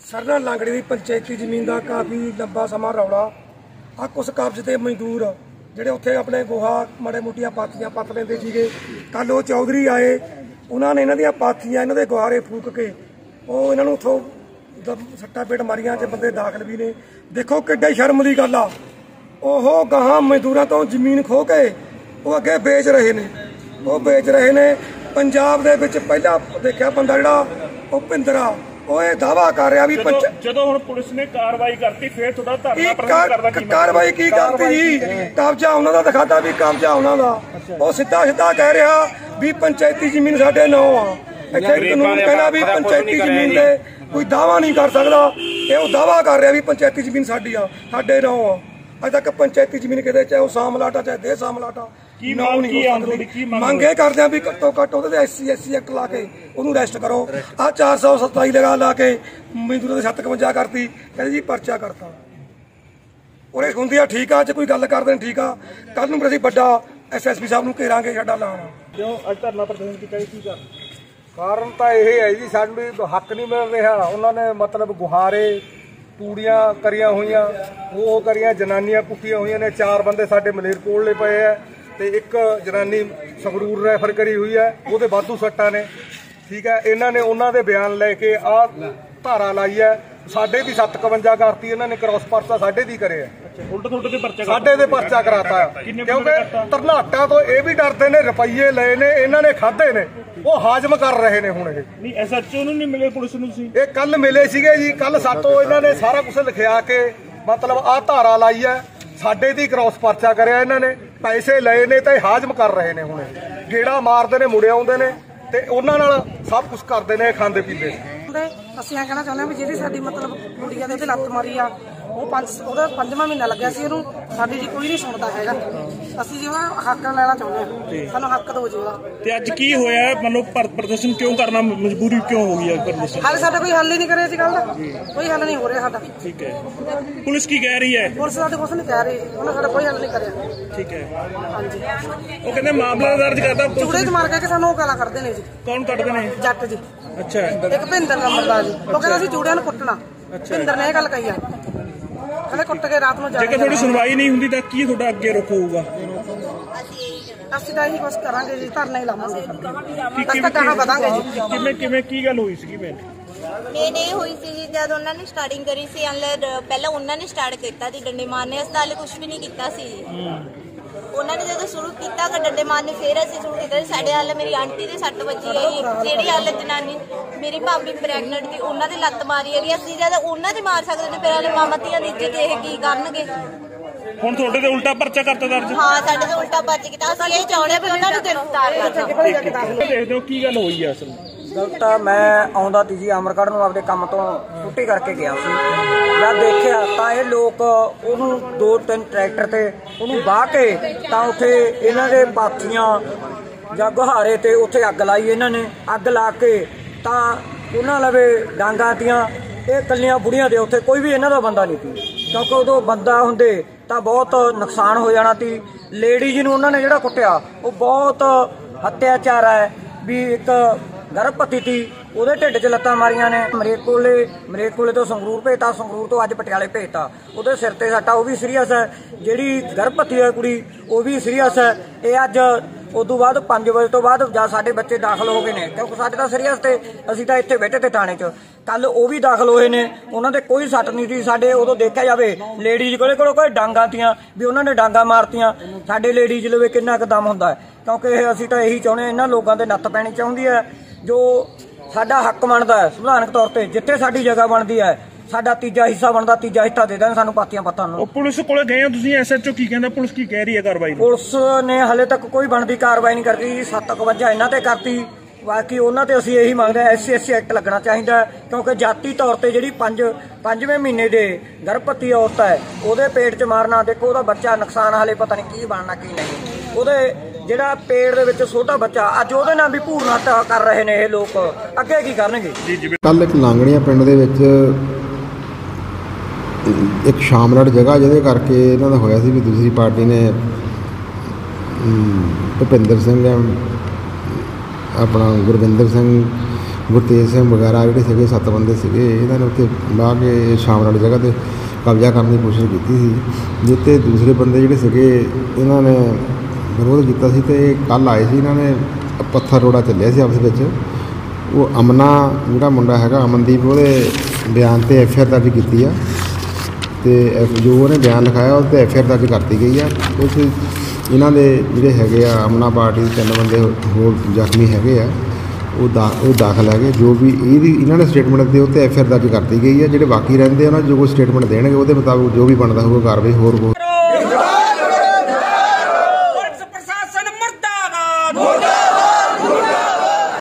सरना लांगड़ी की पंचायती जमीन का काफ़ी लंबा समा रौला आ कुछ कब्ज के मजदूर ਜਿਹੜੇ ਉੱਥੇ ਆਪਣੇ ਗੋਹਾ ਮਾੜੇ ਮੋਟੀਆਂ ਪਾਥੀਆਂ ਪੱਤ ਲੈਂਦੇ ਸੀਗੇ। ਕੱਲ ਉਹ ਚੌਧਰੀ ਆਏ, ਉਹਨਾਂ ਨੇ ਇਹਨਾਂ ਦੀਆਂ ਪਾਥੀਆਂ ਇਹਨਾਂ ਦੇ ਗੁਹਾਰੇ ਫੂਕ ਕੇ ਉਹ ਇਹਨਾਂ ਨੂੰ ਉੱਥੋਂ ਸੱਟਾਂ ਪੇਟ ਮਾਰੀਆਂ ਤੇ ਬੰਦੇ ਦਾਖਲ ਵੀ ਨੇ। ਦੇਖੋ ਕਿੱਡੀ ਸ਼ਰਮ ਦੀ ਗੱਲ ਆ, ਉਹ ਗਾਹਾਂ ਮਜ਼ਦੂਰਾਂ ਤੋਂ ਜ਼ਮੀਨ ਖੋਹ ਕੇ ਉਹ ਅੱਗੇ ਵੇਚ ਰਹੇ ਨੇ, ਉਹ ਵੇਚ ਰਹੇ ਨੇ। ਪੰਜਾਬ ਦੇ ਵਿੱਚ ਪਹਿਲਾਂ ਦੇਖਿਆ ਬੰਦਾ ਜਿਹੜਾ ਉਹ ਭਿੰਦਰਾ ਉਹ ਇਹ ਦਾਵਾ ਕਰ ਰਿਹਾ ਵੀ ਜਦੋਂ ਹੁਣ ਪੁਲਿਸ ਨੇ ਕਾਰਵਾਈ ਕਰਤੀ ਫਿਰ ਤੁਹਾਡਾ ਧਰਨਾ ਪ੍ਰਦਰਸ਼ਨ ਕਰਦਾ ਕੀ ਕਾਰਵਾਈ ਕੀ ਕਰਤੀ ਜੀ? ਕਬਜ਼ਾ ਉਹਨਾਂ ਦਾ ਦਿਖਾਤਾ ਵੀ ਕਬਜ਼ਾ ਉਹਨਾਂ ਦਾ। ਉਹ ਸਿੱਧਾ ਕਹਿ ਰਿਹਾ ਵੀ ਪੰਚਾਇਤੀ ਜ਼ਮੀਨ ਸਾਡੇ ਨਾਂ ਆ। ਇੱਥੇ ਕਾਨੂੰਨ ਕਹਿੰਦਾ ਵੀ ਪੰਚਾਇਤੀ ਜ਼ਮੀਨ ਤੇ ਕੋਈ ਦਾਵਾ ਨਹੀਂ ਕਰ ਸਕਦਾ। ਇਹ ਉਹ ਦਾਵਾ ਕਰ ਰਿਹਾ ਵੀ ਪੰਚਾਇਤੀ ਜ਼ਮੀਨ ਸਾਡੀ ਆ, ਸਾਡੇ ਨਾਂ ਆ। ਅਜੇ ਤੱਕ ਪੰਚਾਇਤੀ ਜ਼ਮੀਨ ਕਿਤੇ ਚਾਹੇ ਉਹ ਸਾਮਲਾਟਾ ਚਾਹੇ ਦੇ ਸਾਮਲਾਟਾ ਮੰਗ ਇਹ ਕਰਦੇ ਆ ਵੀ ਘੱਟੋ ਘੱਟ ਉਹਦੇ SC ਐਕਟ ਲਾ ਕੇ ਉਹਨੂੰ ਅਰੈਸਟ ਕਰੋ। ਆਹ 427 ਲਾ ਕੇ ਮਜ਼ਦੂਰਾਂ ਦੇ 57 ਕਰਤੀ, ਕਹਿੰਦੇ ਜੀ ਪਰਚਾ ਕਰਤਾ। ਉਹਨੇ ਹੁੰਦੀ ਆ ਠੀਕ ਆ, ਜੇ ਕੋਈ ਗੱਲ ਕਰਦੇ ਨੇ ਠੀਕ ਆ। ਕੱਲ ਨੂੰ ਅਸੀਂ ਵੱਡਾ SSP ਸਾਹਿਬ ਨੂੰ ਘੇਰਾਂਗੇ, ਸਾਡਾ ਲਾਣਾ ਕਿਉਂ ਅੱਜ ਧਰਨਾ ਪ੍ਰਦਰਸ਼ਨ ਕੀਤਾ ਕੀ ਕਾਰਨ ਤਾਂ ਇਹ ਹੈ ਜੀ, ਸਾਨੂੰ ਹੱਕ ਨਹੀਂ ਮਿਲ ਰਿਹਾ। ਉਹਨਾਂ ਨੇ ਮਤਲਬ ਗੁਹਾਰੇ ਤੂੜੀਆਂ ਕਰੀਆਂ ਹੋਈਆਂ, ਉਹ ਕਰੀਆਂ, ਜਨਾਨੀਆਂ ਕੁੱਟੀਆਂ ਹੋਈਆਂ ਨੇ। 4 ਬੰਦੇ ਸਾਡੇ ਮਲੇਰਕੋਟਲੇ ਪਏ ਹੈ ਤੇ ਇੱਕ ਜਨਾਨੀ ਸੰਗਰੂਰ ਰੈਫਰ ਕਰੀ ਹੋਈ ਹੈ, ਉਹਦੇ ਵਾਧੂ ਸੱਟਾਂ ਨੇ। ਠੀਕ ਹੈ, ਇਹਨਾਂ ਨੇ ਉਹਨਾਂ ਦੇ ਬਿਆਨ ਲੈ ਕੇ ਆਹ ਧਾਰਾ ਲਾਈ ਹੈ। ਸਾਡੇ ਦੀ 57 ਕਰਤੀ ਇਹਨਾਂ ਨੇ, ਕ੍ਰਾਸ ਪਰਚਾ ਸਾਡੇ ਦੀ ਕਰਿਆ, ਉਲਟ ਤੁਹਾਡੇ ਤੇ ਪਰਚਾ ਸਾਡੇ ਦੇ ਪਰਚਾ ਕਰਾਤਾ। ਕਿਉਂਕਿ ਧਰਨਾਟਾਂ ਤੋਂ ਇਹ ਵੀ ਡਰਦੇ ਨੇ, ਰੁਪਈਏ ਲਏ ਨੇ ਇਹਨਾਂ ਨੇ, ਖਾਦੇ ਨੇ, ਉਹ ਹਾਜ਼ਮ ਕਰ ਰਹੇ ਨੇ। ਹੁਣ ਇਹ ਨਹੀਂ SHO ਨੂੰ ਨਹੀਂ ਮਿਲੇ ਪੁਲਿਸ ਨੂੰ ਸੀ? ਇਹ ਕੱਲ ਮਿਲੇ ਸੀਗੇ ਜੀ। ਕੱਲ ਸਾਤੋਂ ਇਹਨਾਂ ਨੇ ਸਾਰਾ ਕੁਝ ਲਿਖਿਆ ਕੇ ਮਤਲਬ ਆਹ ਧਾਰਾ ਲਾਈ ਹੈ, ਸਾਡੇ ਦੀ ਕ੍ਰਾਸ ਪਰਚਾ ਕਰਿਆ ਇਹਨਾਂ ਨੇ, ਪੈਸੇ ਲਏ ਨੇ ਤੇ ਹਾਜ਼ਮ ਕਰ ਰਹੇ ਨੇ। ਹੁਣ ਗੇੜਾ ਮਾਰਦੇ ਨੇ, ਮੁੜੇ ਆਉਂਦੇ ਨੇ ਤੇ ਉਹਨਾਂ ਨਾਲ ਸਭ ਕੁਝ ਕਰਦੇ ਨੇ, ਖਾਂਦੇ ਪੀਂਦੇ ਨੇ। ਅਸੀਂ ਇਹ ਕਹਿਣਾ ਚਾਹੁੰਦੇ ਹਾਂ ਵੀ ਜਿਹੜੀ ਸਾਡੀ ਮਤਲਬ ਗੁੱਡੀਆਂ ਦੇ ਲੱਤ ਮਾਰੀ ਆ, ਉਹਦਾ 5ਵਾਂ ਮਹੀਨਾ ਲੱਗਿਆ ਸੀ ਉਹਨੂੰ, ਸਾਡੀ ਜੀ ਕੋਈ ਨਹੀਂ ਸੁਣਦਾ ਹੈਗਾ। ਅਸੀਂ ਜੀ ਉਹਦਾ ਹੱਕ ਲੈਣਾ ਚਾਹੁੰਦੇ ਹਾਂ, ਸਾਨੂੰ ਹੱਕ ਦਿਓ ਜੀ ਉਹਦਾ। ਤੇ ਅੱਜ ਕੀ ਹੋਇਆ? ਮਤਲਬ ਪ੍ਰਦਰਸ਼ਨ ਕਿਉਂ ਕਰਨਾ ਮਜਬੂਰੀ ਕਿਉਂ ਹੋ ਗਈ ਹੈ ਪ੍ਰਦਰਸ਼ਨ? ਹਾਲੇ ਸਾਡਾ ਕੋਈ ਹੱਲ ਹੀ ਨਹੀਂ ਕਰਿਆ ਸੀ ਕੱਲ ਦਾ, ਕੋਈ ਹੱਲ ਨਹੀਂ ਹੋ ਰਿਹਾ ਸਾਡਾ। ਠੀਕ ਹੈ, ਪੁਲਿਸ ਕੀ ਕਹਿ ਰਹੀ ਹੈ? ਪੁਲਿਸ ਸਾਡੇ ਕੁਛ ਨਹੀਂ ਕਹਿ ਰਹੀ, ਉਹਨੇ ਸਾਡਾ ਕੋਈ ਹੱਲ ਨਹੀਂ ਕਰਿਆ। ਠੀਕ ਹੈ, ਹਾਂਜੀ। ਉਹ ਕਹਿੰਦੇ ਮਾਮਲਾ ਦਰਜ ਕਰਦਾ, ਚੂੜੇ ਚ ਮਾਰ ਕੇ ਸਾਨੂੰ ਉਹ ਗਾਲਾਂ ਕੱਢਦੇ ਨੇ ਜੀ। ਕੌਣ ਕੱਢਦੇ ਨੇ? ਜੱਟ ਜੀ। ਅੱਛਾ, ਇੱਕ ਭਿੰਦਰ ਨੰਬਰਦਾਰ ਜੀ, ਉਹ ਕਹਿੰਦਾ ਅਸੀਂ ਚੂੜਿਆਂ ਨੂੰ ਕੁੱਟਣਾ। ਭਿੰਦਰ ਨੇ ਇਹ ਗੱਲ ਕਹੀ ਆ, ਕਹਿੰਦੇ ਕੁੱਟ ਕੇ ਰਾਤ ਨੂੰ ਜਾ ਕੇ। ਜੇਕਰ ਤੁਹਾਡੀ ਸੁਣਵਾਈ ਨਹੀਂ ਹੁੰਦੀ ਤਾਂ ਕੀ ਤੁਹਾਡਾ ਅੱਗੇ ਰੁਖ ਹੋਊਗਾ? ਅਸੀਂ ਤਾਂ ਇਹੀ ਕੁਛ ਕਰਾਂਗੇ ਜੀ, ਧਰਨਾ ਹੀ ਲਾਵਾਂਗੇ। ਅਸੀਂ ਤਾਂ ਕਹਾਂ ਵਧਾਂਗੇ ਜੀ। ਕਿਵੇਂ ਕੀ ਗੱਲ ਹੋਈ ਸੀਗੀ? ਮੇਨ ਇਹ ਹੋਈ ਸੀ ਜੀ, ਜਦ ਉਹਨਾਂ ਨੇ ਸਟਾਰਟਿੰਗ ਕਰੀ ਸੀ, ਪਹਿਲਾਂ ਉਹਨਾਂ ਨੇ ਸਟਾਰਟ ਕੀਤਾ ਸੀ ਡੰਡੇ ਮਾਰਨੇ। ਅਸੀਂ ਤਾਂ ਕੁਝ ਵੀ ਨਹੀਂ ਕੀਤਾ ਸੀ। ਉਹਨਾਂ ਨੇ ਜਦੋਂ ਸ਼ੁਰੂ ਕੀਤਾ ਡੰਡੇ ਮਾਰਨੇ, ਫਿਰ ਅਸੀਂ ਸ਼ੁਰੂ ਕੀਤਾ। ਸਾਡੇ ਹਾਲ ਮੇਰੀ ਆਂਟੀ ਦੇ 6 ਵਜੇ ਹੈਗੀ, ਜਿਹੜੀ ਹਾਲ ਜਨਾਨੀ ਮੇਰੀ ਭਾਬੀ ਪ੍ਰੈਗਨੈਂਟ ਸੀ, ਉਹਨਾਂ ਦੀ ਲੱਤ ਮਾਰੀ ਹੈਗੀ। ਅਸੀਂ ਜਦ ਉਹਨਾਂ ਦੀ ਮਾਰ ਸਕਦੇ ਨੇ, ਫਿਰ ਵਾਲੇ ਮਾਮਾ ਧੀਆਂ ਦੀ ਇੱਜ਼ਤ ਇਹ ਕੀ ਕਰਨਗੇ? ਹੁਣ ਤੁਹਾਡੇ ਤੇ ਉਲਟਾ ਪਰਚਾ ਕਰਤਾ ਦਰਜ? ਹਾਂ, ਸਾਡੇ ਤੇ ਉਲਟਾ ਪਰਚਾ ਕੀਤਾ। ਅਸੀਂ ਇਹ ਚਾਹੁੰਦੇ ਵੀ ਉਹਨਾਂ ਨੂੰ ਗ੍ਰਿਫਤਾਰ ਕਰਨਾ। ਦੇਖਦੇ ਹੋ ਕੀ ਗੱਲ ਹੋਈ ਆ ਅਸਲ? ਗਲਤ ਮੈਂ ਆਉਂਦਾ ਤੀ ਜੀ ਅਮਰਗੜ੍ਹ ਨੂੰ, ਆਪਦੇ ਕੰਮ ਤੋਂ ਛੁੱਟੀ ਕਰਕੇ ਗਿਆ ਸੀ। ਜਦ ਦੇਖਿਆ ਤਾਂ ਇਹ ਲੋਕ ਉਹਨੂੰ 2-3 ਟਰੈਕਟਰ ਤੇ ਉਹਨੂੰ ਵਾਹ ਕੇ ਤਾਂ ਉੱਥੇ ਇਹਨਾਂ ਦੇ ਪਾਥੀਆਂ ਜਾਂ ਗੁਹਾਰੇ ਤੇ ਉੱਥੇ ਅੱਗ ਲਾਈ। ਇਹਨਾਂ ਨੇ ਅੱਗ ਲਾ ਕੇ ਤਾਂ ਉਹਨਾਂ ਲਵੇ ਡਾਂਗਾਂ ਤੀਆਂ। ਇਹ ਕੱਲੀਆਂ ਬੁੜੀਆਂ ਦੇ, ਉੱਥੇ ਕੋਈ ਵੀ ਇਹਨਾਂ ਦਾ ਬੰਦਾ ਨਹੀਂ ਸੀ, ਕਿਉਂਕਿ ਉਦੋਂ ਬੰਦਾ ਹੁੰਦੇ ਤਾਂ ਬਹੁਤ ਨੁਕਸਾਨ ਹੋ ਜਾਣਾ ਸੀ। ਲੇਡੀਜ਼ ਨੂੰ ਉਹਨਾਂ ਨੇ ਜਿਹੜਾ ਕੁੱਟਿਆ ਉਹ ਬਹੁਤ ਹੱਤਿਆਚਾਰ ਹੈ। ਵੀ ਇੱਕ ਗਰਭਵਤੀ ਸੀ, ਉਹਦੇ ਢਿੱਡ 'ਚ ਲੱਤਾਂ ਮਾਰੀਆਂ ਨੇ। ਮਲੇਰਕੋਟਲੇ ਤੋਂ ਸੰਗਰੂਰ ਭੇਜਤਾ, ਸੰਗਰੂਰ ਤੋਂ ਅੱਜ ਪਟਿਆਲੇ ਭੇਜਤਾ। ਉਹਦੇ ਸਿਰ ਤੇ ਸੱਟਾ, ਉਹ ਵੀ ਸੀਰੀਅਸ ਹੈ। ਜਿਹੜੀ ਗਰਭਵਤੀ ਹੈ ਕੁੜੀ ਉਹ ਵੀ ਸੀਰੀਅਸ ਹੈ। ਇਹ ਅੱਜ ਉਦੋਂ ਬਾਅਦ 5 ਵਜੇ ਤੋਂ ਬਾਅਦ ਜਾਂ ਸਾਡੇ ਬੱਚੇ ਦਾਖਲ ਹੋ ਗਏ ਨੇ, ਕਿਉਂਕਿ ਸਾਡੇ ਤਾਂ ਸੀਰੀਅਸ ਤੇ ਅਸੀਂ ਤਾਂ ਇੱਥੇ ਬੈਠੇ ਤੇ ਥਾਣੇ 'ਚ। ਕੱਲ ਉਹ ਵੀ ਦਾਖਲ ਹੋਏ ਨੇ, ਉਹਨਾਂ ਦੇ ਕੋਈ ਸੱਟ ਨਹੀਂ ਸੀ। ਸਾਡੇ ਉਦੋਂ ਦੇਖਿਆ ਜਾਵੇ ਲੇਡੀਜ਼ ਕੋਲੇ ਕੋਈ ਡਾਂਗਾਂ ਤੀਆਂ ਵੀ ਉਹਨਾਂ ਨੇ ਡਾਂਗਾਂ ਮਾਰਤੀਆਂ। ਸਾਡੇ ਲੇਡੀਜ਼ ਲਵੇ ਕਿੰਨਾ ਕੁ ਦਮ ਹੁੰਦਾ ਹੈ, ਕਿਉਂਕਿ ਅਸੀਂ ਤਾਂ ਇਹੀ ਚਾਹੁੰਦੇ ਹਾਂ, ਇਹਨਾਂ ਲੋਕਾਂ ਤੇ ਨੱਥ ਪੈਣੀ ਚਾਹੁੰਦੀ ਹੈ। ਜੋ ਸਾਡਾ ਹੱਕ ਬਣਦਾ ਹੈ ਸੰਵਿਧਾਨਕ ਤੌਰ ਤੇ, ਜਿੱਥੇ ਸਾਡੀ ਜਗ੍ਹਾ ਬਣਦੀ ਹੈ, ਸਾਡਾ ਤੀਜਾ ਹਿੱਸਾ ਬਣਦਾ, ਤੀਜਾ ਹਿੱਸਾ ਦੇ ਦੇਣ ਸਾਨੂੰ ਪਾਥੀਆਂ ਪੱਤਾਂ ਨੂੰ। ਪੁਲਿਸ ਕੋਲੇ ਗਏ ਹੋ ਤੁਸੀਂ? SHO ਕੀ ਕਹਿੰਦਾ? ਪੁਲਿਸ ਕੀ ਕਹਿ ਰਹੀ ਹੈ ਕਾਰਵਾਈ? ਪੁਲਿਸ ਨੇ ਹਲੇ ਤੱਕ ਕੋਈ ਬਣਦੀ ਕਾਰਵਾਈ ਨਹੀਂ ਕਰਦੀ। 57 ਇਹਨਾਂ ਤੇ ਕਰਤੀ, ਬਾਕੀ ਉਹਨਾਂ ਤੇ ਅਸੀਂ ਇਹੀ ਮੰਗਦੇ ਹਾਂ SC ਐਕਟ ਲੱਗਣਾ ਚਾਹੀਦਾ। ਕਿਉਂਕਿ ਜਾਤੀ ਤੌਰ ਤੇ ਜਿਹੜੀ 5ਵੇਂ ਮਹੀਨੇ ਦੇ ਗਰਭਵਤੀ ਔਰਤ ਹੈ, ਉਹਦੇ ਪੇਟ 'ਚ ਮਾਰਨਾ, ਦੇਖੋ ਉਹਦਾ ਬੱਚਾ ਨੁਕਸਾਨ ਹਾਲੇ ਪਤਾ ਨਹੀਂ ਕੀ ਬਣਨਾ ਕੀ ਨਹੀਂ। ਉਹਦੇ ਜਿਹੜਾ ਪੇਟ ਦੇ ਵਿੱਚ ਛੋਟਾ ਬੱਚਾ, ਅੱਜ ਉਹਦੇ ਨਾਲ ਵੀ ਭਰੂਣ ਹੱਤਿਆ ਕਰ ਰਹੇ ਨੇ ਇਹ ਲੋਕ, ਅੱਗੇ ਕੀ ਕਰਨਗੇ? ਕੱਲ ਇੱਕ ਲਾਂਗੜੀਆਂ ਪਿੰਡ ਦੇ ਵਿੱਚ ਇੱਕ ਸ਼ਾਮਲੜ ਜਗ੍ਹਾ ਜਿਹਦੇ ਕਰਕੇ ਇਹਨਾਂ ਦਾ ਹੋਇਆ ਸੀ ਵੀ ਦੂਸਰੀ ਪਾਰਟੀ ਨੇ ਭੁਪਿੰਦਰ ਸਿੰਘ ਆਪਣਾ ਗੁਰਵਿੰਦਰ ਸਿੰਘ ਗੁਰਤੇਜ ਸਿੰਘ ਵਗੈਰਾ ਜਿਹੜੇ ਸੀਗੇ 7 ਬੰਦੇ ਸੀਗੇ, ਇਹਨਾਂ ਨੇ ਉੱਥੇ ਲਾ ਕੇ ਸ਼ਾਮ ਵਾਲੀ ਜਗ੍ਹਾ 'ਤੇ ਕਬਜ਼ਾ ਕਰਨ ਦੀ ਕੋਸ਼ਿਸ਼ ਕੀਤੀ ਸੀ। ਜਿੱਤੇ ਦੂਸਰੇ ਬੰਦੇ ਜਿਹੜੇ ਸੀਗੇ ਇਹਨਾਂ ਨੇ ਵਿਰੋਧ ਕੀਤਾ ਸੀ ਅਤੇ ਕੱਲ੍ਹ ਆਏ ਸੀ। ਇਹਨਾਂ ਨੇ ਪੱਥਰ ਰੋੜਾ ਚੱਲਿਆ ਸੀ ਆਪਸ ਵਿੱਚ। ਉਹ ਅਮਨਾ ਜਿਹੜਾ ਮੁੰਡਾ ਹੈਗਾ ਅਮਨਦੀਪ, ਉਹਦੇ ਬਿਆਨ 'ਤੇ FIR ਦਰਜ ਕੀਤੀ ਆ ਅਤੇ ਜੋ ਉਹਨੇ ਬਿਆਨ ਲਿਖਾਇਆ ਉਹ 'ਤੇ FIR ਦਰਜ ਕਰਤੀ ਗਈ ਆ। ਉਸ ਇਹਨਾਂ ਦੇ ਜਿਹੜੇ ਹੈਗੇ ਆ ਅਮਨਾ ਪਾਰਟੀ ਦੇ 3 ਬੰਦੇ ਹੋਰ ਜ਼ਖਮੀ ਹੈਗੇ ਆ, ਉਹ ਦਾਖਲ ਹੈਗੇ। ਜੋ ਵੀ ਇਹਨਾਂ ਨੇ ਸਟੇਟਮੈਂਟ ਦਿੱਤੀ ਉਹ 'ਤੇ FIR ਦਰਜ ਕਰਤੀ ਗਈ ਹੈ। ਜਿਹੜੇ ਬਾਕੀ ਰਹਿੰਦੇ ਉਹਨਾਂ ਜੋ ਕੋਈ ਸਟੇਟਮੈਂਟ ਦੇਣਗੇ ਉਹਦੇ ਮੁਤਾਬਕ ਜੋ ਵੀ ਬਣਦਾ ਹੋਊਗਾ ਕਾਰਵਾਈ ਹੋਰ